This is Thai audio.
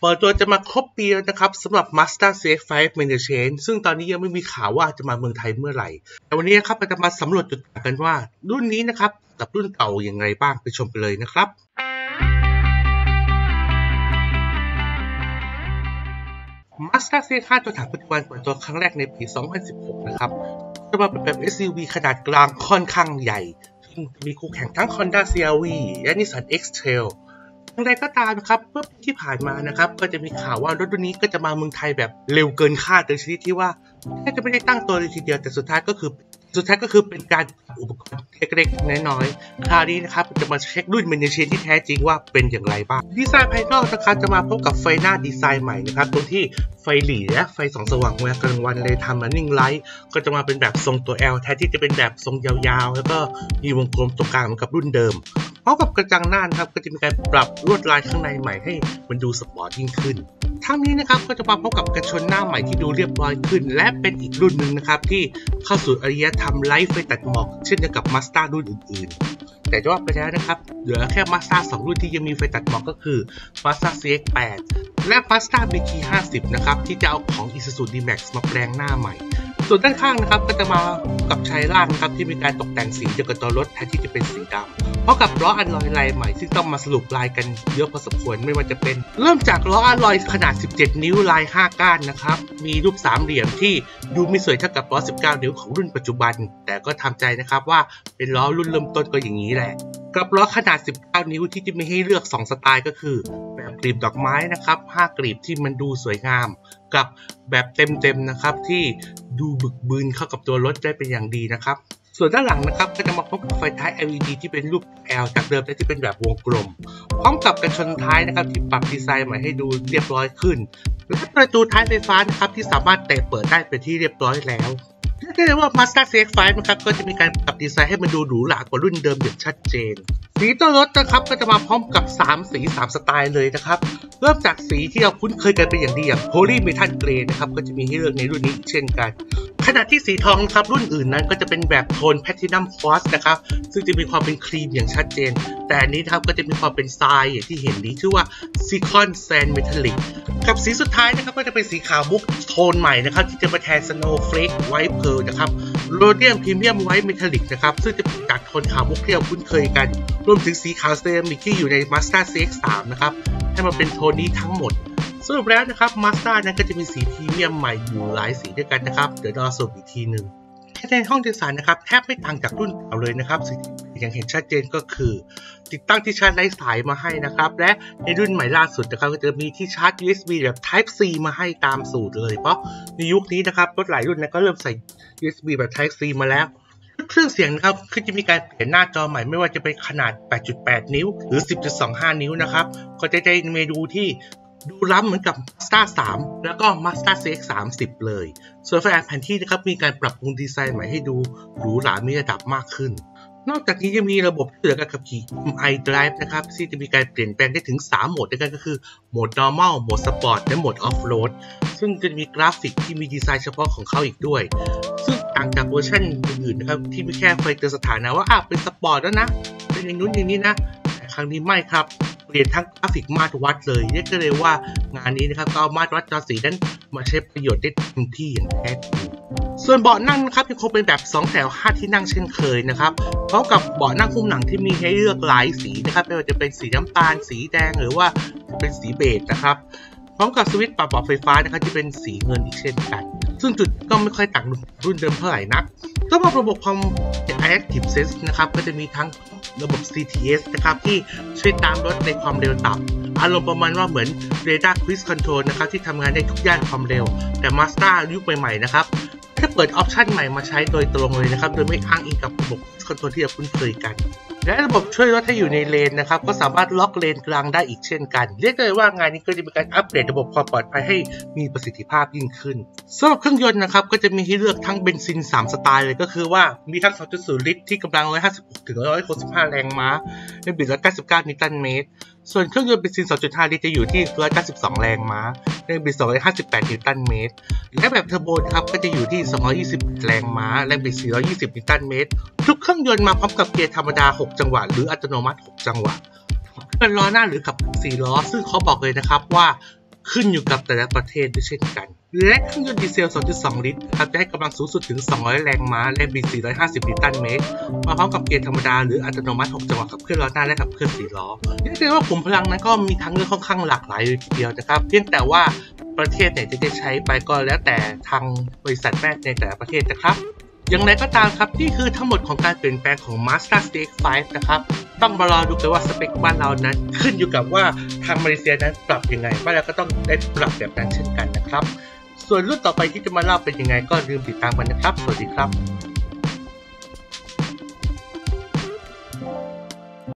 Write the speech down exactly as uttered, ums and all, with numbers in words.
เปิดตัวจะมาครบปีแล้วนะครับสำหรับ Mazda ซี เอ็กซ์ ไฟว์ Major Change ซึ่งตอนนี้ยังไม่มีข่าวว่าจะมาเมืองไทยเมื่อไหร่แต่วันนี้นะครับเราจะมาสำรวจจุดต่างกันว่ารุ่นนี้นะครับกับรุ่นเก่าอย่างไรบ้างไปชมกันเลยนะครับ Mazda ซี เอ็กซ์ ไฟว์ ตัวถังปัจจุบันเปิดตัวครั้งแรกในปี สองพันสิบหก นะครับจะมาเป็นแบบ เอส ยู วี ขนาดกลางค่อนข้างใหญ่ซึ่งมีคู่แข่งทั้ง Honda ซี อาร์ วี และ Nissan X-Trailอย่างไรก็ตามนะครับเมื่อปีที่ผ่านมานะครับก็จะมีข่าวว่ารถรุ่นนี้ก็จะมาเมืองไทยแบบเร็วเกินคาดโดยชนิดที่ว่าแทบจะไม่ได้ตั้งตัวเลยทีเดียวแต่สุดท้ายก็คือสุดท้ายก็คือเป็นการอุปกรณ์เล็กๆน้อยๆคราวนี้นะครับจะมาเช็ครุ่นเมนเชนที่แท้จริงว่าเป็นอย่างไรบ้างดีไซน์ภายนอกนะครับจะมาพบกับไฟหน้าดีไซน์ใหม่นะครับตรงที่ไฟหลีและไฟส่องสว่างเวลากลางวันเลยทำ running light ก็จะมาเป็นแบบทรงตัว L แทนที่จะเป็นแบบทรงยาวๆแล้วก็มีวงกลมตรงกลางเหมือนกับรุ่นเดิมพร้อมกับกระจังหน้านะครับก็จะมีการปรับลวดลายข้างในใหม่ให้มันดูสปอร์ตยิ่งขึ้นทั้งนี้นะครับก็จะมาพบกับกระชนหน้าใหม่ที่ดูเรียบร้อยขึ้นและเป็นอีกรุ่นหนึ่งนะครับที่เข้าสู่อารยธรรมไลท์ไฟตัดหมอกเช่นเดียวกับ Mazda รุ่นอื่นๆแต่จะว่าไปแล้วนะครับเหลือแค่ Mazda สองรุ่นที่ยังมีไฟตัดหมอกก็คือ Mazda ซี เอ็กซ์ แปด และ Mazda บี ที ห้าสิบ นะครับที่จะเอาของ Isuzu D-Max มาแปลงหน้าใหม่ส่วนด้านข้างนะครับก็จะมากับชายล่างนะครับที่มีการตกแต่งสีเดียวกับตัวรถแทนที่จะเป็นสีดำเพราะกับล้ออัลลอยลายใหม่ซึ่งต้องมาสรุปลายกันเยอะพอสมควรไม่ว่าจะเป็นเริ่มจากล้ออัลลอยขนาดสิบเจ็ดนิ้วลายห้าก้านนะครับมีรูปสามเหลี่ยมที่ดูไม่สวยเท่ากับล้อสิบเก้านิ้วของรุ่นปัจจุบันแต่ก็ทำใจนะครับว่าเป็นล้อรุ่นเริ่มต้นก็อย่างนี้แหละกับล้อขนาดสิบเก้านิ้วที่จะมีให้เลือกสองสไตล์ก็คือแบบกลีบดอกไม้นะครับห้ากลีบที่มันดูสวยงามกับแบบเต็มๆนะครับที่ดูบึกบึนเข้ากับตัวรถได้เป็นอย่างดีนะครับส่วนด้านหลังนะครับก็จะมาพบกับไฟท้าย แอล อี ดี ที่เป็นรูป L จากเดิมที่เป็นแบบวงกลมพร้อมกับกันชนท้ายนะครับที่ปรับดีไซน์ใหม่ให้ดูเรียบร้อยขึ้นและประตูท้ายไฟฟ้านะครับที่สามารถแตะเปิดได้เป็นที่เรียบร้อยแล้วเรียกได้ว่า Mazda ซี เอ็กซ์ ไฟว์ นะครับก็จะมีการปรับดีไซน์ให้มันดูหรูหรากว่ารุ่นเดิมอย่างชัดเจนสีตัวรถนะครับก็จะมาพร้อมกับสามสีสามสไตล์เลยนะครับเริ่มจากสีที่เราคุ้นเคยกันเป็นอย่างดีอย่าง Poly Metal Grey นะครับก็จะมีให้เลือกในรุ่นนี้เช่นกันขณะที่สีทองครับรุ่นอื่นนั้นก็จะเป็นแบบโทน Platinum Quartz นะครับซึ่งจะมีความเป็นครีมอย่างชัดเจนแต่อันนี้ครับก็จะมีความเป็นทรายอย่างที่เห็นนี้ชื่อว่า Silicon Sand Metallic กับสีสุดท้ายนะครับก็จะเป็นสีขาวมุกโทนใหม่นะครับที่จะมาแทน Snowflake White Pearl นะครับ Rhodium Premium White Metallic นะครับซึ่งจะเป็นจากโทนขาวมุกที่เราคุ้นเคยกันรวมถึงสีขาวเซรามิกที่อยู่ใน Mazda ซี เอ็กซ์ ทรี นะครับให้มันเป็นโทนนี้ทั้งหมดสรุปแล้วนะครับ Mazda นั้นก็จะมีสีพรีเมียมใหม่อยู่หลายสีด้วยกันนะครับเดี๋ยวรอสรุปอีกทีหนึ่งแค่ในห้องโดยสารนะครับแทบไม่ต่างจากรุ่นเก่าเลยนะครับสิ่งที่อย่างเห็นชัดเจนก็คือติดตั้งที่ชาร์จไร้สายมาให้นะครับและในรุ่นใหม่ล่าสุดนะครับก็จะมีที่ชาร์จ ยู เอส บี แบบ Type C มาให้ตามสูตรเลยเพราะในยุคนี้นะครับรถหลายรุ่นนะก็เริ่มใส่ ยู เอส บี แบบ Type C มาแล้วเครื่องเสียงนะครับคือจะมีการเปลี่ยนหน้าจอใหม่ไม่ว่าจะเป็นขนาด แปดจุดแปด นิ้วหรือ สิบจุดสองห้า นิ้วนะครับก็จะได้เมนูที่ดูล้ำเหมือนกับ Mazda สาม แล้วก็ Mazda ซี เอ็กซ์ สามสิบ เลยส่วนไฟแผนที่นะครับมีการปรับปรุงดีไซน์ใหม่ให้ดูหรูหรามีระดับมากขึ้นนอกจากนี้ยังมีระบบช่วยเหลือการขับขี่ เอ็ม ไอ Drive นะครับที่จะมีการเปลี่ยนแปลงได้ถึงสามโหมดด้วยกันก็คือโหมด Normal โหมด Sport และโหมด Off-Road ซึ่งจะมีกราฟิกที่มีดีไซน์เฉพาะของเขาอีกด้วยซึ่งต่างจากเวอร์ชันอื่นๆนะครับที่มีแค่ไฟเตือนสถานะว่าอ่ะเป็นสปอร์ตแล้วนะเป็นอย่างนู้นอย่างนี้นะแต่ครั้งนี้ไม่ครับเปลี่ยนทั้งกราฟิกมาตรวัดเลยเรียกได้เลยว่างานนี้นะครับก็เอามาตรวัดจอสีนั้นมาใช้ประโยชน์ได้เต็มที่อย่างแท้จริงส่วนเบาะนั่งนะครับยังคงเป็นแบบสองแถวห้าที่นั่งเช่นเคยนะครับพร้อมกับเบาะนั่งหุ้มหนังที่มีให้เลือกหลายสีนะครับไม่ว่าจะเป็นสีน้ำตาลสีแดงหรือว่าจะเป็นสีเบจนะครับพร้อมกับสวิตช์ปรับเบาะไฟฟ้านะครับที่เป็นสีเงินอีกเช่นกันซึ่งจุดก็ไม่ค่อยต่างรุ่นเดิมเท่าไหร่นักก็มาระบบความ Active Sense นะครับก็จะมีทั้งระบบ ซี ที เอส นะครับที่ช่วยตามรถในความเร็วต่ำอารมณ์ประมาณว่าเหมือน Radar Cruise Control นะครับที่ทำงานได้ทุกย่านความเร็วแต่ Mazda ยุคใหม่ๆนะครับถ้าเปิดออปชันใหม่มาใช้โดยตรงเลยนะครับโดยไม่อ้างอิงกับระบบคอนโทรลที่เราคุ้นเคยกันและระบบช่วยรถให้อยู่ในเลนนะครับก็สามารถล็อกเลนกลางได้อีกเช่นกันเรียกได้ว่างานนี้ก็จะมีการอัปเกรดระบบความปลอดภัยให้มีประสิทธิภาพยิ่งขึ้นสำหรับเครื่องยนต์นะครับก็จะมีให้เลือกทั้งเบนซินสามสไตล์เลยก็คือว่ามีทั้ง สองจุดศูนย์ ลิตรที่กำลังหนึ่งร้อยห้าสิบหกถึงหนึ่งร้อยหกสิบห้าแรงม้าในบิดหนึ่งร้อยเก้าสิบเก้านิวตันเมตรส่วนเครื่องยนต์เบนซิน สองจุดห้า ลิตรจะอยู่ที่หนึ่งร้อยเก้าสิบสองแรงม้าในบิดสองร้อยห้าสิบแปดนิวตันเมตรและแบบเทอร์โบครับก็จะอยู่ที่สองร้อยยี่สิบแรงม้าแรงบิดสี่ร้อยยี่สิบนิวตันเมตรทุกเครื่องยนต์มาพร้อมกับเกียร์ธรรมดาหกจังหวะหรืออัตโนมัติหกจังหวะเป็นล้อหน้าหรือขับสี่ล้อซึ่งเขาบอกเลยนะครับว่าขึ้นอยู่กับแต่ละประเทศด้วยเช่นกันและเครื่องยนต์ดีเซล สองจุดสอง ลิตรครับจะให้กำลังสูงสุดถึงสองร้อยแรงม้าและบินสี่ร้อยห้าสิบนิวตันเมตรมาพร้อมกับเกียร์ธรรมดาหรืออัตโนมัติหกจังหวะขับเคลื่อนล้อหน้าและขับเคลื่อนสี่ล้อเรียกได้ว่าขุมพลังนั้นก็มีทางเลือกค่อนข้างหลากหลายเลยทีเดียวนะครับเพียงแต่ว่าประเทศไหนจะได้ใช้ไปก็แล้วแต่ทางบริษัทแม่ในแต่ละประเทศนะครับอย่างไรก็ตามครับนี่คือทั้งหมดของการเปลี่ยนแปลงของ Mazda ซี เอ็กซ์ ไฟว์ นะครับต้องมารอดูกันว่าสเปคบ้านเรานั้นขึ้นอยู่กับว่าทางมาเลเซียนั้นปรับยังไงบ้านเราก็ต้องได้ปรับแบบนั้นเช่นกันนะครับส่วนรุ่นต่อไปที่จะมาเล่าเป็นยังไงก็ลืมติดตามกันนะครับสวัสดีครับ